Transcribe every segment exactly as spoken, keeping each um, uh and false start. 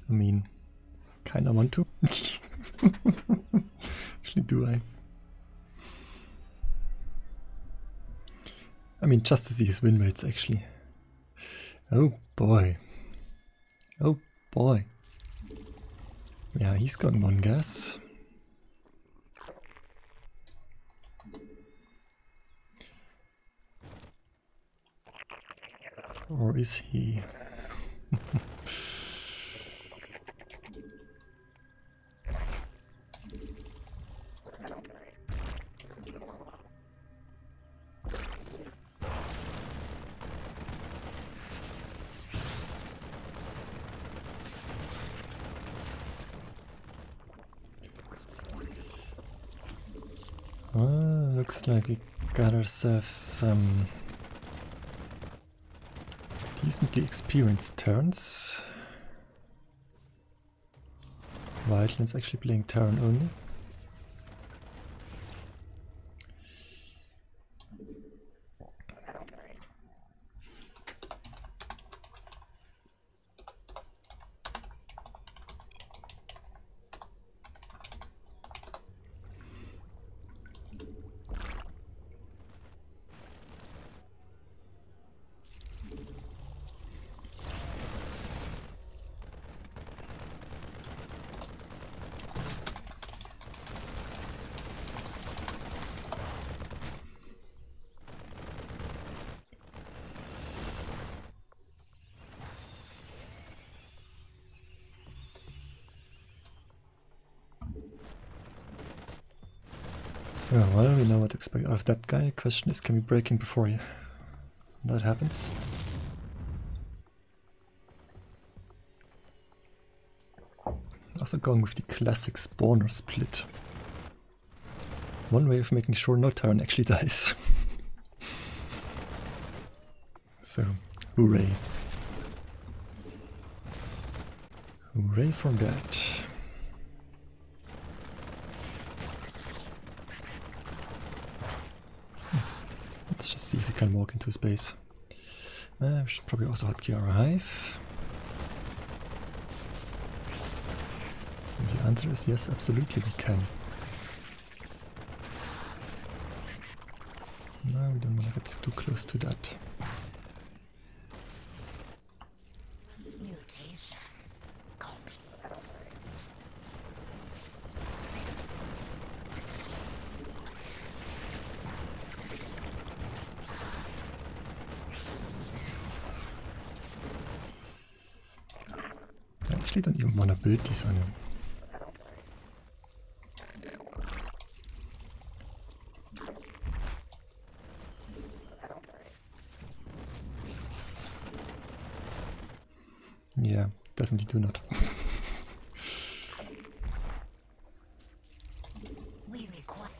I mean, kinda want to. Actually, do I? I mean, just to see his win rates, actually. Oh boy. Oh boy. Yeah, he's got one gas. Or is he? Well, looks like we got ourselves some decently experienced Terrans. Wildland's actually playing Terran only. So, well, we know what to expect out of that guy. Question is, can we break him before he, that happens? Also going with the classic spawner split. One way of making sure no Terran actually dies. So, hooray. Hooray for that. Let's just see if we can walk into his base. Uh, we should probably also hotkey our hive. And the answer is yes, absolutely we can. No, we don't want to get too close to that. Mutation. Copy. I actually don't even want to build these on him. Yeah, definitely do not. We require.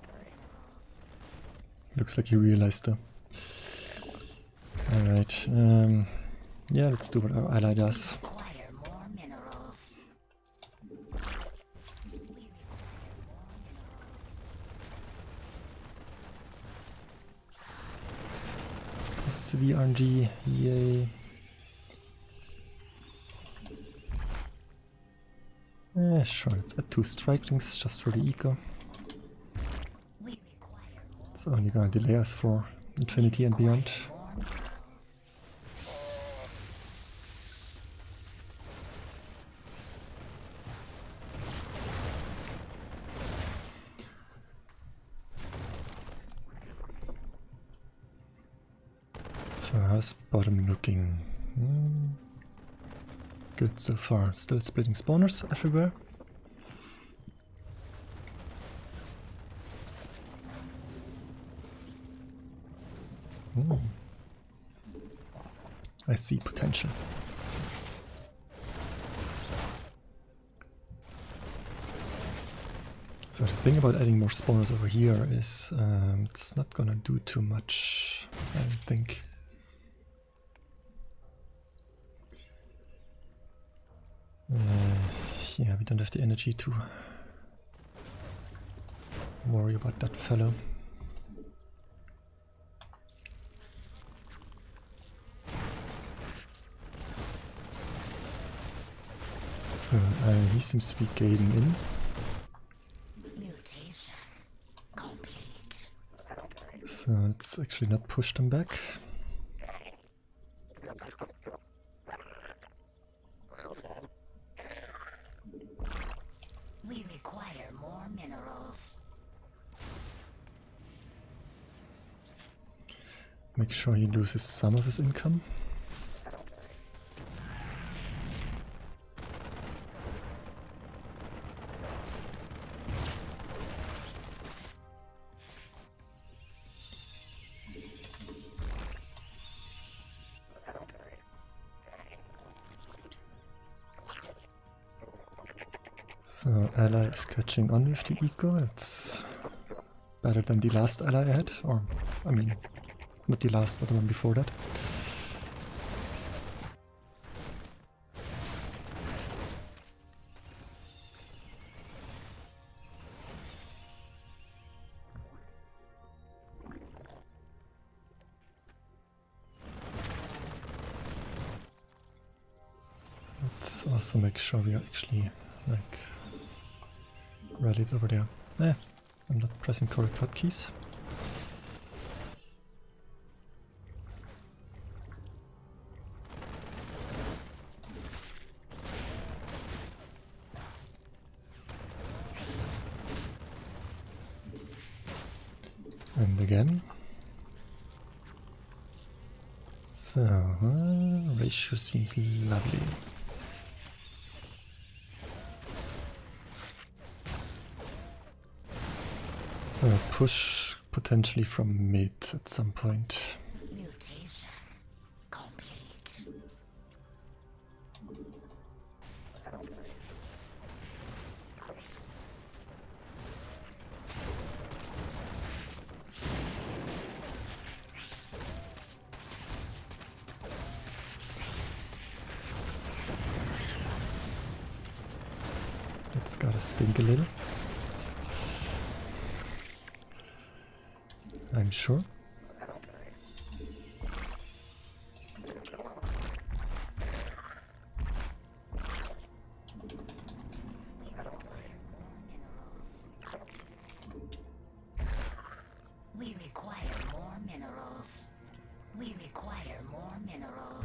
Looks like he realized though. Alright, um, yeah, let's do what our ally does. Require more minerals. We require more minerals. S V R N G, yay. Eh, sure, let's add two strike rings just for the eco. We require more. It's only gonna delay us for infinity and beyond. More minerals. So how's bottom looking? Hmm. Good so far. Still splitting spawners everywhere. Hmm. I see potential. So the thing about adding more spawners over here is um, it's not gonna do too much, I don't think. Uh, yeah, we don't have the energy to worry about that fellow. So uh, he seems to be gating in. Mutation complete. So let's actually not push them back. We require more minerals. Make sure he loses some of his income. So ally is catching on with the eco. It's better than the last ally I had, or I mean, not the last, but the one before that. Let's also make sure we are actually like rallied over there. Eh, I'm not pressing correct hotkeys. And again. So, uh, ratio seems lovely. So push potentially from mid at some point. Mutation complete. It's gotta stink a little. I'm sure. We require more minerals. We require more minerals.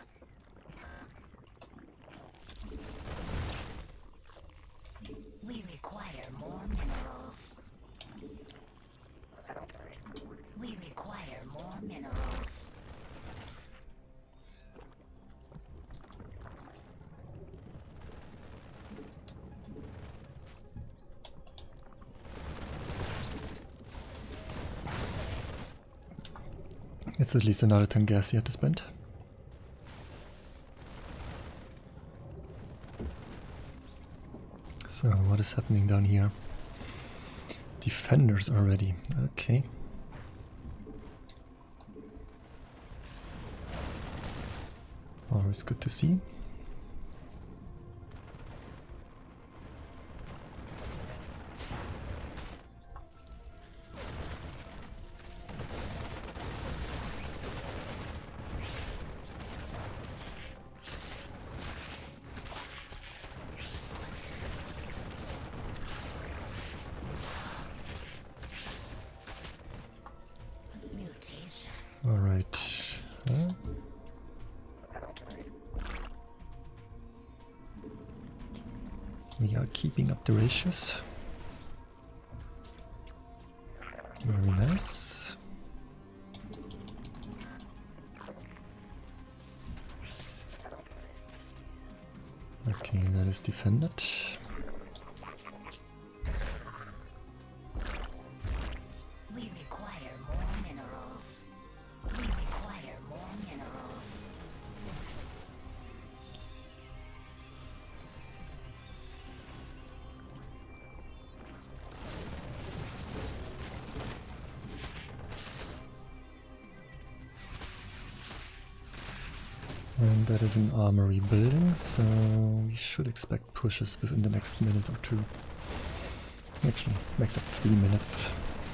We require more minerals. We require more minerals. It's at least another ten gas you have to spend. So what is happening down here? Defenders already. Okay. Always good to see. Mutation. All right. Uh, we are keeping up the ratios. Very nice. Okay, that is defended. We require more minerals. We require more minerals. And that is an armory building, so we should expect pushes within the next minute or two. Actually, make that three minutes.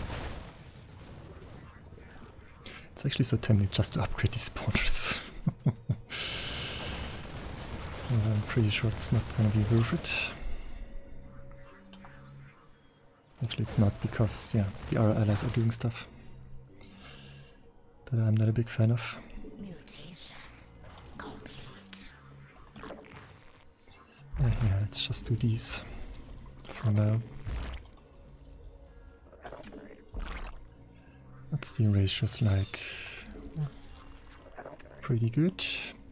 It's actually so tempting just to upgrade these spawners. uh, pretty sure it's not gonna be worth it. Actually, it's not, because, yeah, the other allies are doing stuff that I'm not a big fan of. Mutation complete. Uh, yeah, let's just do these for now. What's the ratios like? Pretty good.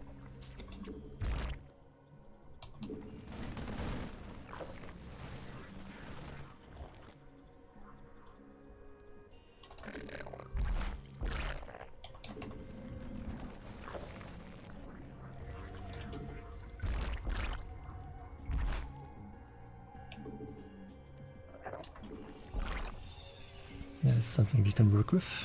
That is something we can work with.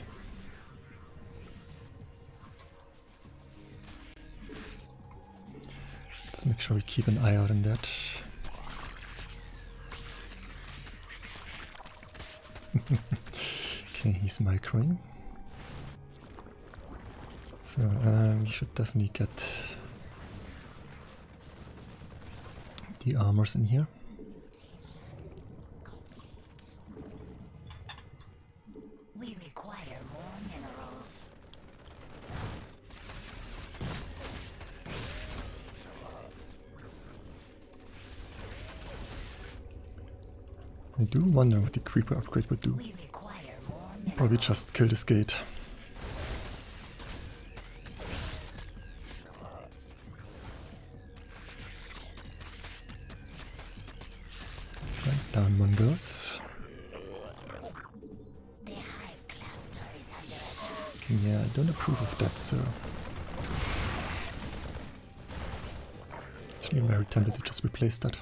Let's make sure we keep an eye out on that. Okay, he's microing. So um, we should definitely get the armors in here. We require more minerals. I do wonder what the creeper upgrade would do. We require more minerals. Probably just kill this gate. Right, down one goes. The hive cluster is under attack. Yeah, I don't approve of that, so... Actually, I'm very tempted to just replace that.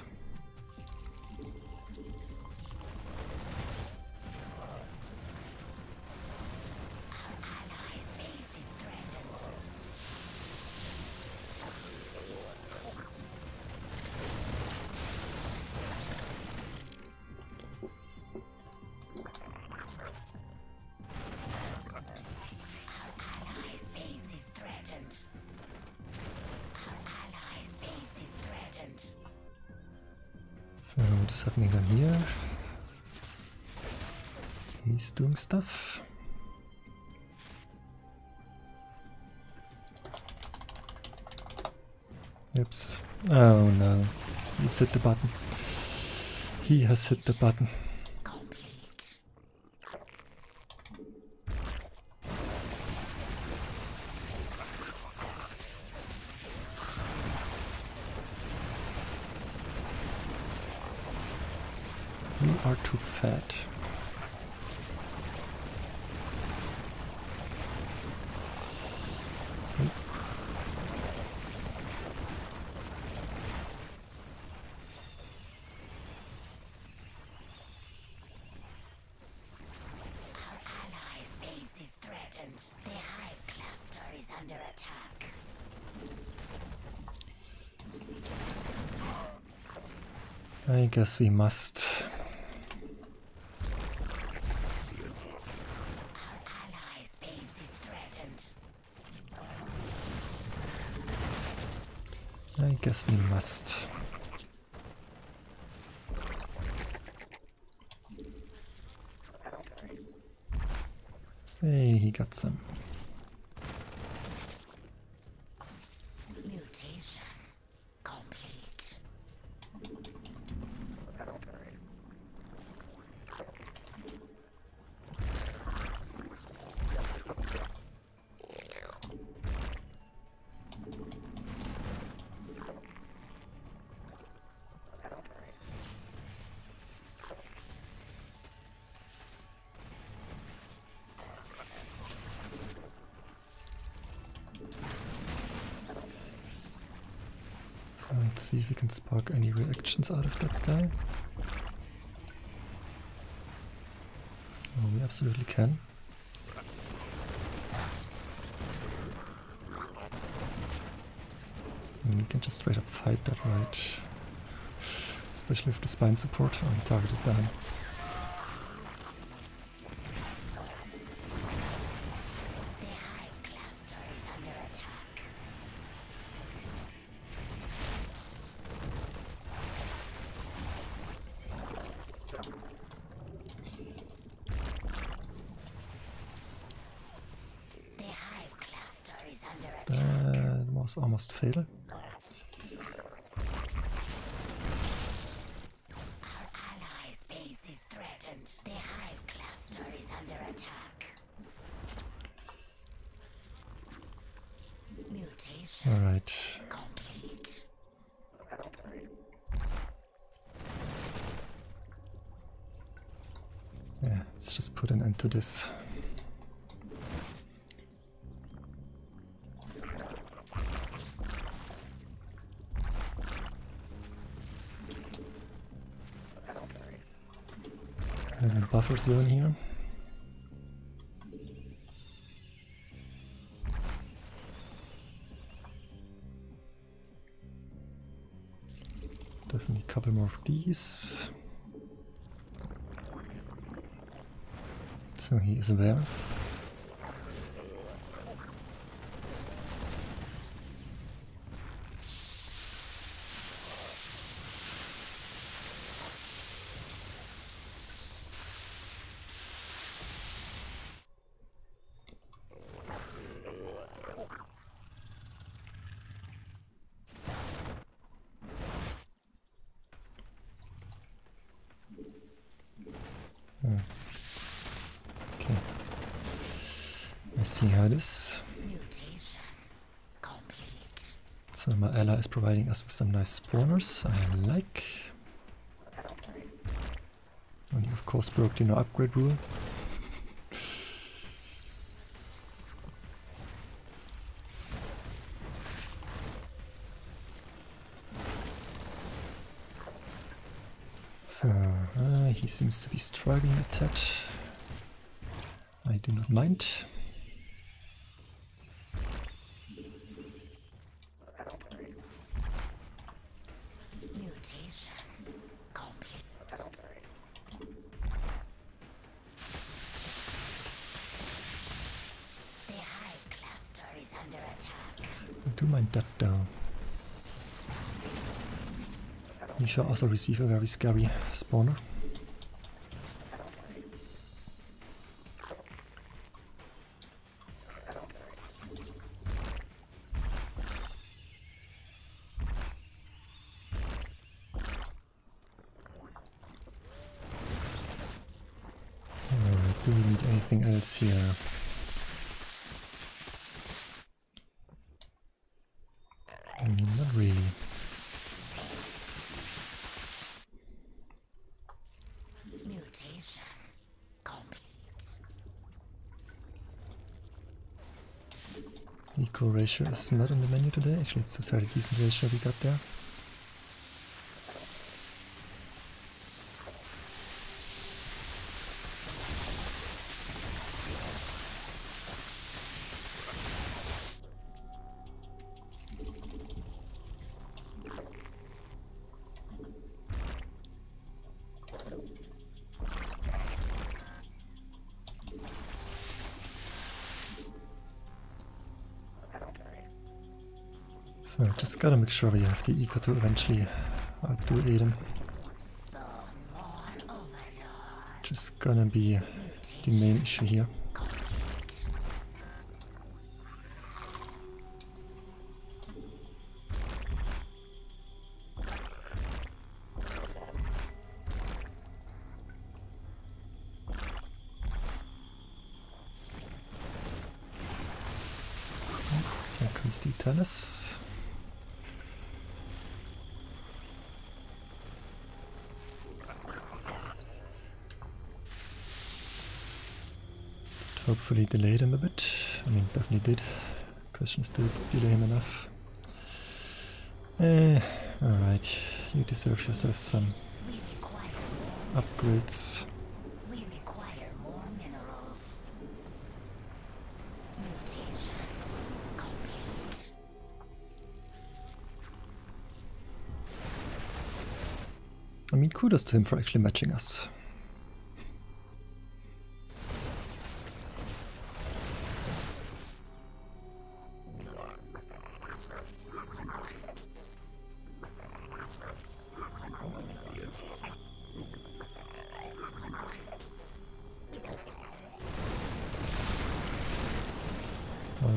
So what is happening down here? He's doing stuff. Oops. Oh no. He's hit the button. He has hit the button. We are too fat. I guess we must. I guess we must. Hey, he got some. Mutation complete. So let's see if we can spark any reactions out of that guy. Oh, we absolutely can. And we can just straight up fight that right. Especially with the spine support on targeted down. was almost fatal. Our allies' base is threatened. The hive cluster is under attack. Mutation Alright. complete. Yeah, let's just put an end to this. Uh, buffer zone here. Definitely a couple more of these. So he is aware. Okay. I see how it is. Mutation complete. So my ally is providing us with some nice spawners I like. And you of course broke the no upgrade rule. So, uh, he seems to be struggling a tad. I do not mind. Mutation complete. The hive cluster is under attack. I do mind that though. He shall also receive a very scary spawner. Alright, do we need anything else here? I mean, not really. Mutation complete. Eco ratio is not on the menu today. Actually, it's a fairly decent ratio we got there. So just gotta make sure we have the eco to eventually outdo Aiden. Spawn more overlord. Just gonna be the main issue here. Complete. Here comes the Terrans. Hopefully delayed him a bit. I mean, definitely did. Question is, did it delay him enough? Eh, alright. You deserve yourself some We require more. upgrades. We require more minerals. Mutation complete. I mean, kudos to him for actually matching us.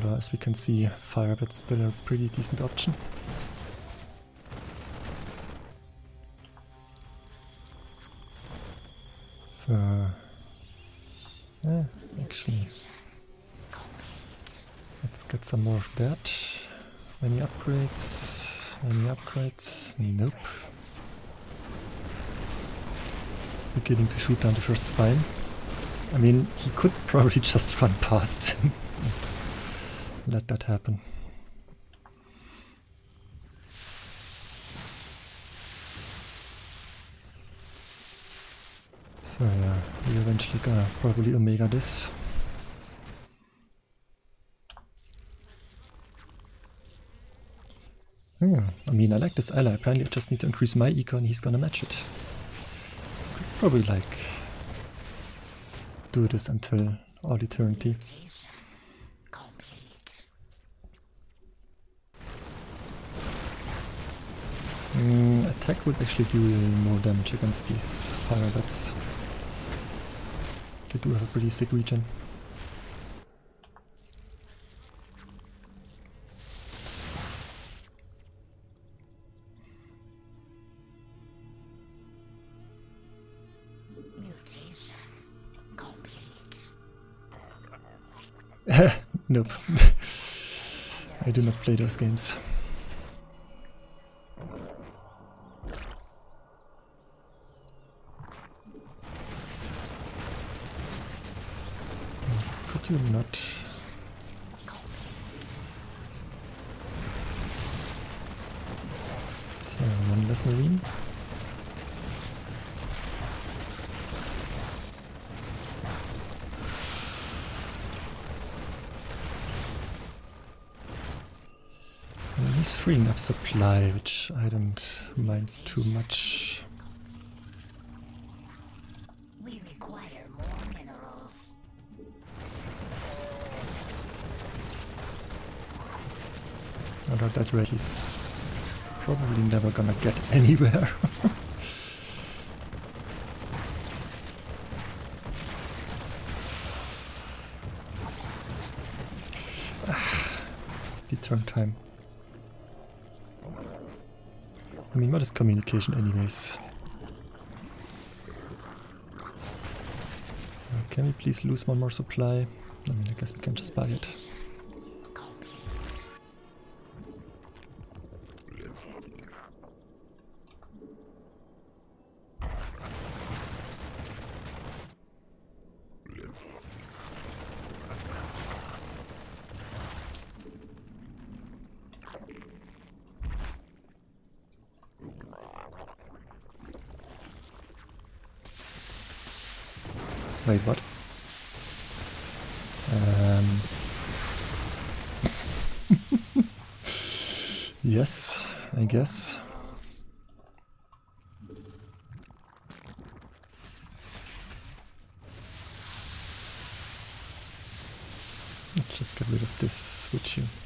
Although, as we can see, firebit's still a pretty decent option. So, yeah, actually, let's get some more of that. Any upgrades? Any upgrades? Nope. Beginning to shoot down the first spine. I mean, he could probably just run past him and let that happen. So yeah, we're eventually gonna probably Omega this. Yeah, I mean, I like this ally. Apparently I just need to increase my eco and he's gonna match it. Could probably like do this until all eternity. Mm, attack would actually do more damage against these fire bats. They do have a pretty sick regen. Nope. I do not play those games. Could you not? So, one less marine. He's freeing up supply, which I don't mind too much. We require more minerals. Although that rate he's probably never gonna get anywhere. The turn time. I mean, what is communication anyways? Uh, can we please lose one more supply? I mean, I guess we can just buy it. Wait, what? Um. Yes, I guess. Let's just get rid of this switch here.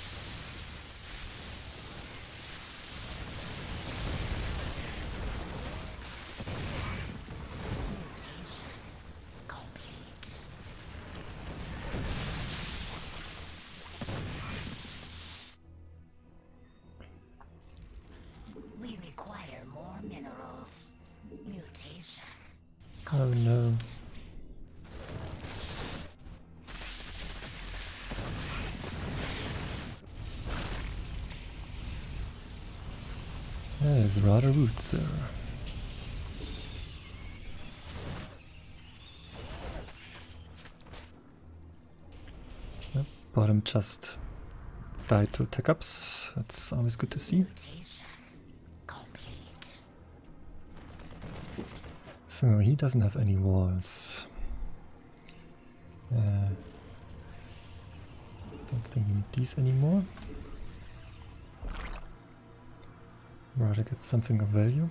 Oh no. That is rather rude, sir. Yep, bottom just died to attack ups. That's always good to see. So he doesn't have any walls. Uh, don't think we need these anymore. Rather get something of value.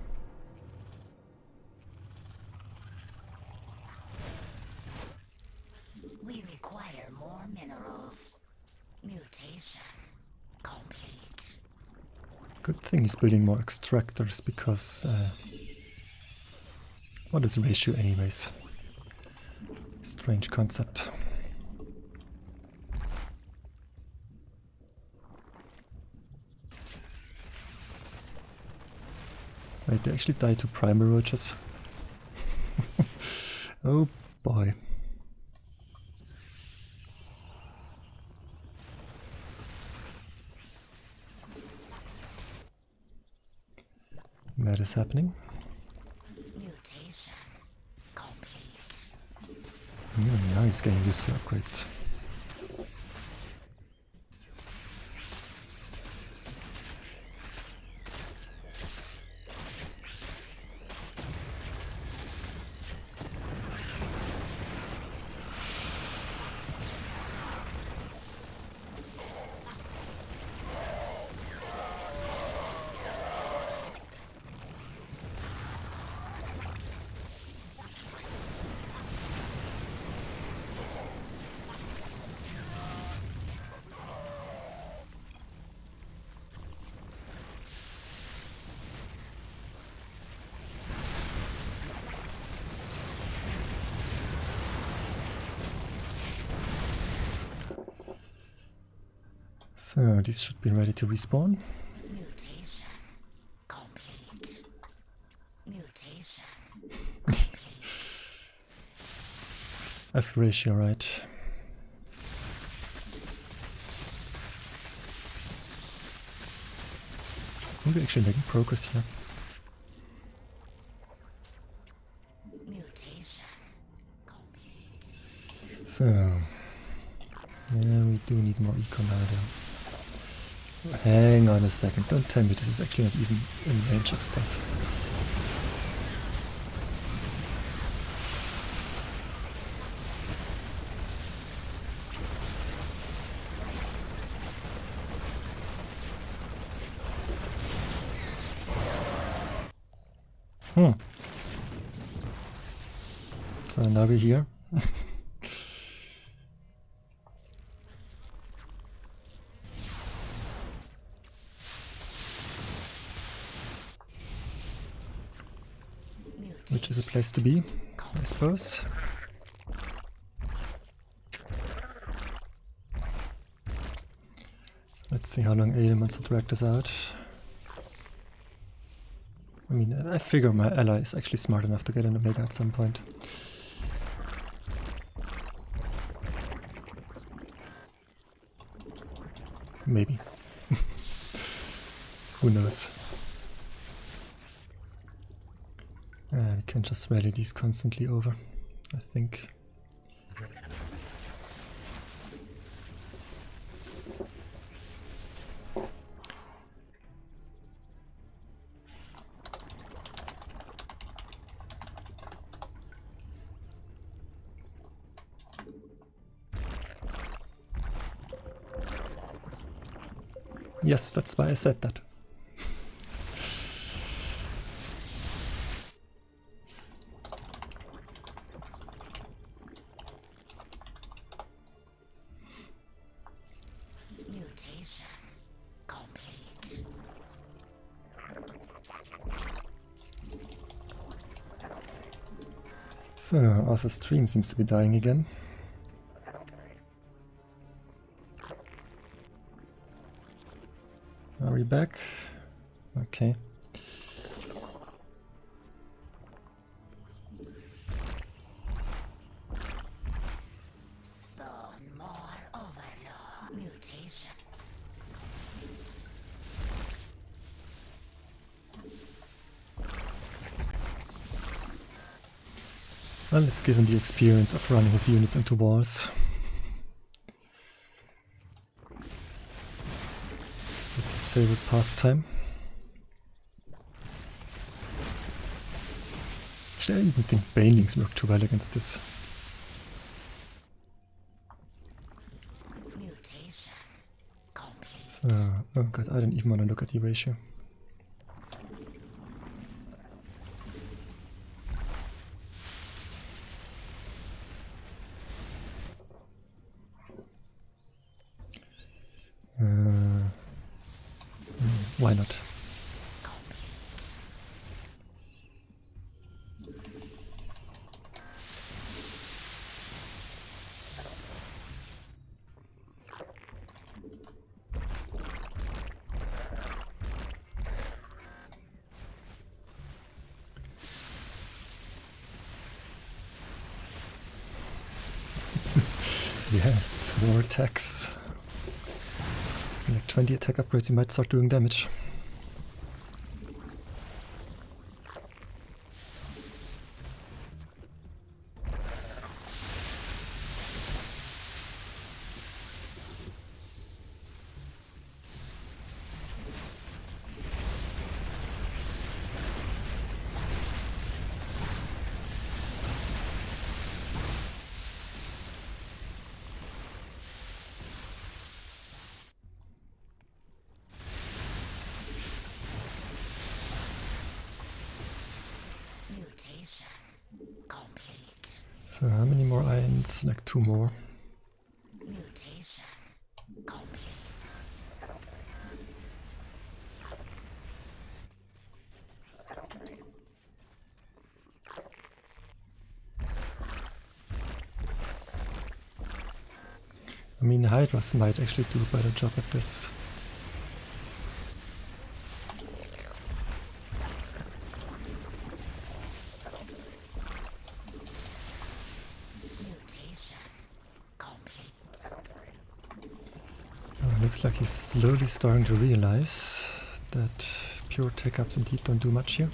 We require more minerals. Mutation complete. Good thing he's building more extractors because uh, what is ratio anyways? Strange concept. Wait, they actually died to primal roaches. Oh boy. That is happening. Mutation complete. Mm, now he's getting useful upgrades. So these should be ready to respawn. Mutation complete. Mutation complete. F ratio, right. I think we're actually making progress here. Mutation complete. So, yeah, we do need more eco now though. Hang on a second, don't tell me this is actually not even in range of stuff. Hmm. So now we're here. Which is a place to be, I suppose. Let's see how long Aiden wants to drag this out. I mean, I figure my ally is actually smart enough to get an Omega at some point. Maybe. Who knows? Uh, we can just rally these constantly over, I think. Yes, that's why I said that. Mutation complete. So, also stream seems to be dying again. Are we back? Okay. Spawn more overlord. Mutation. Well, let's give him the experience of running his units into walls. It's his favorite pastime. Actually, I even think banelings work too well against this. Mutation complete. So, oh god, I don't even want to look at the ratio. Uh, why not? Yes, war attacks. Like twenty attack upgrades, you might start doing damage. So how many more ions? Like two more. Mutation complete. I mean, Hydras might actually do a better job at this. Looks like he's slowly starting to realize that pure tech-ups indeed don't do much here.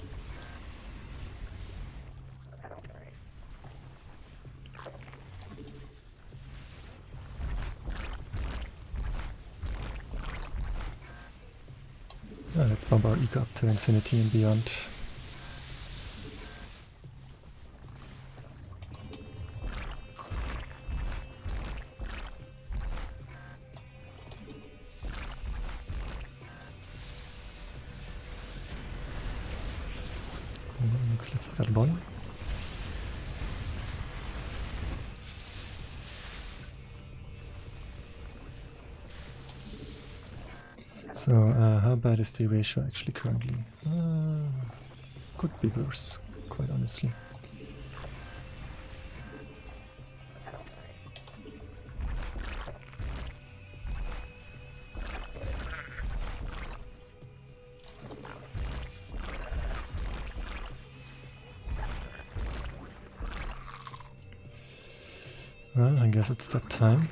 Ah, let's bump our eco up to infinity and beyond. Looks like he got one. So, uh, how bad is the ratio actually currently? Uh, could be worse, quite honestly. Well, I guess it's that time.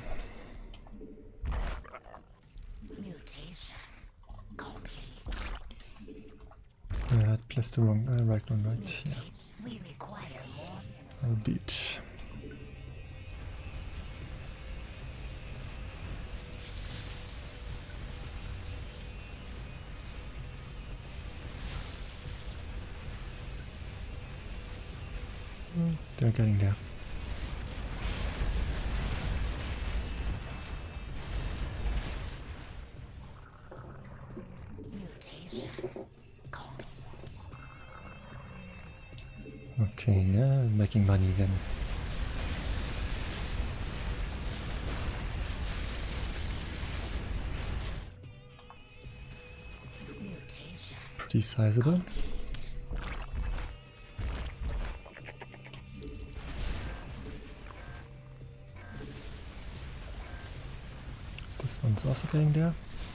Mutation complete. I had placed the wrong, uh, right one, right? Yeah, We require more. I did. Well, they're getting there. Okay, yeah, making money again. Pretty sizable. This one's also getting there.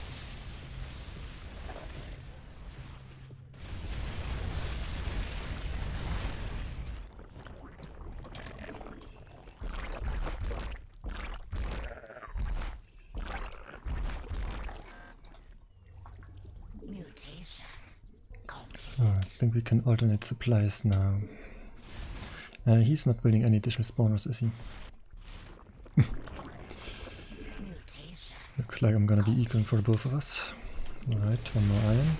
So I think we can alternate supplies now. Uh, he's not building any additional spawners, is he? Looks like I'm gonna be ecoing for both of us. Alright, one more iron.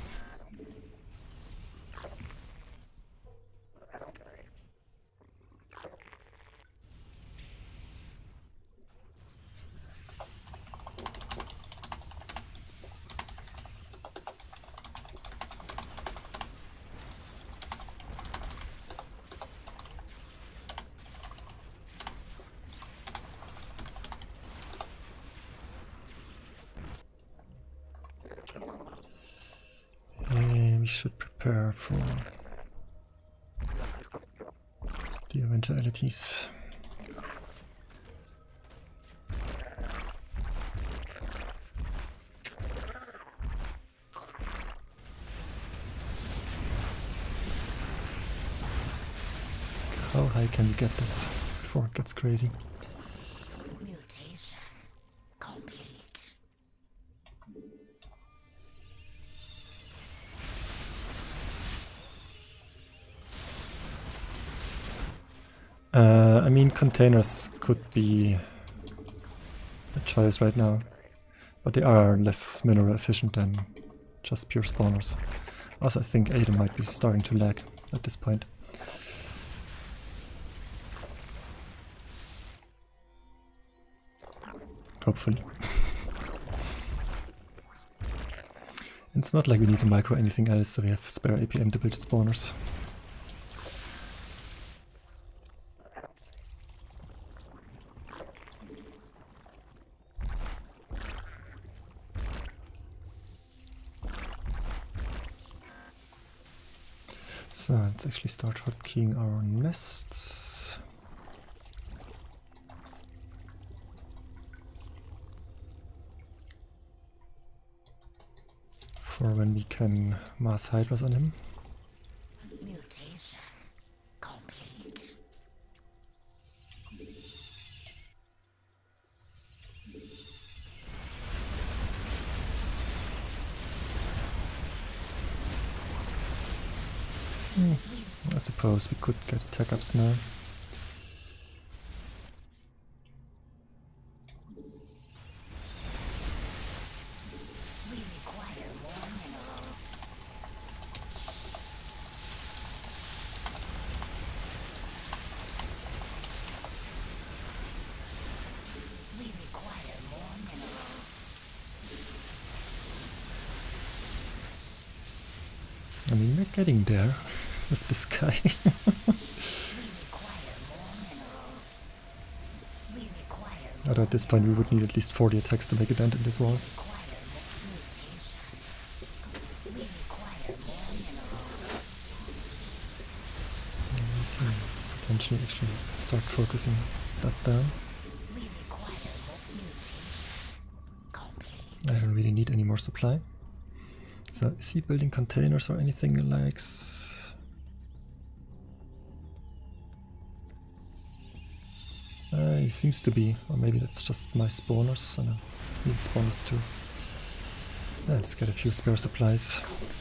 We should prepare for the eventualities. How high can we get this before it gets crazy? Mutation Uh, I mean, containers could be a choice right now, but they are less mineral efficient than just pure spawners. Also, I think Ada might be starting to lag at this point. Hopefully. It's not like we need to micro anything else, so we have spare A P M to build spawners. So let's actually start hotkeying our nests. For when we can mass hydras on him. Mutation complete. Hmm. I suppose we could get attack ups now. We require more minerals. We require more minerals. I mean, we're getting there with this guy. We require more minerals. We require more Although at this point we would need at least forty attacks to make a dent in this wall. require more mutation. We require more minerals. We can potentially actually start focusing that down. We require more mutation. Complete. I don't really need any more supply. So is he building containers or anything he likes? Uh, he seems to be, or maybe that's just my spawners. I know, need spawners too. Yeah, let's get a few spare supplies.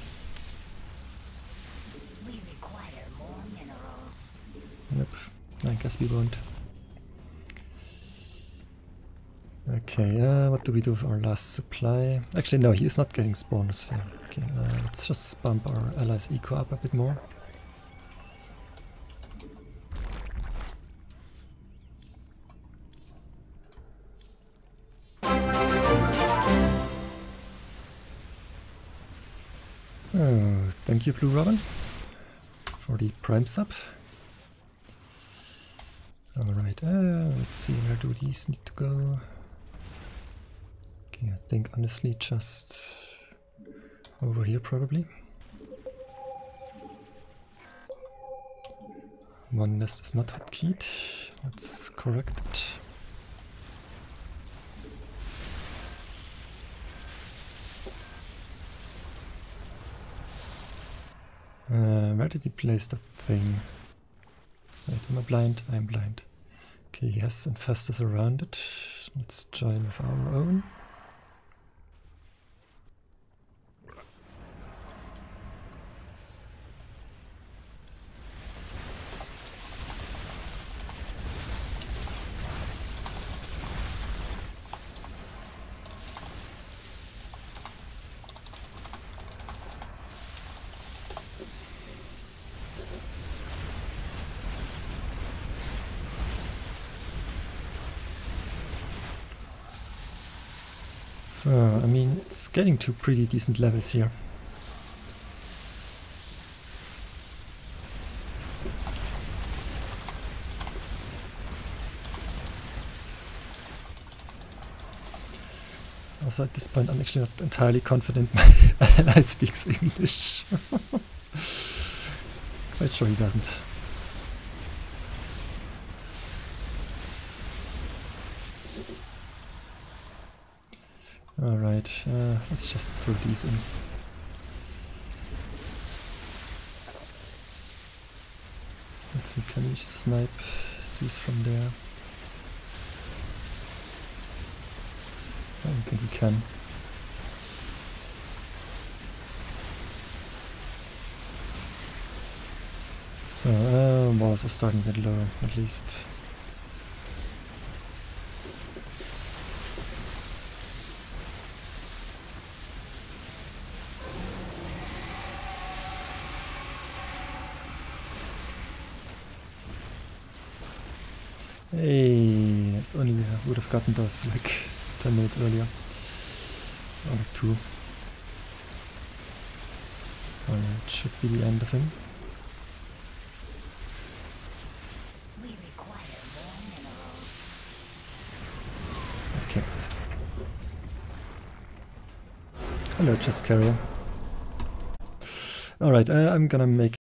We require more minerals. Nope, I guess we won't. Okay, uh, what do we do with our last supply? Actually, no, he is not getting spawners. Yeah. Okay, uh, let's just bump our allies' eco up a bit more. So, thank you, Blue Robin, for the prime sub. Alright, uh, let's see, where do these need to go? Okay, I think honestly just over here probably. One nest is not hotkeyed. Let's correct it. Uh, where did he place that thing? Wait, am I blind? I'm blind. Okay, he has infestors around it. Let's join with our own. So, I mean, it's getting to pretty decent levels here. Also at this point I'm actually not entirely confident my ally speaks English. Quite sure he doesn't. Alright, uh, let's just throw these in. Let's see, can we snipe these from there? I don't think we can. So, uh, Stone walls are starting to get low, at least. Hey, if only we would have gotten those like ten minutes earlier. Or like two. Alright, should be the end of him. We require more minerals. Okay. Hello, chest carrier. Alright, uh, I'm gonna make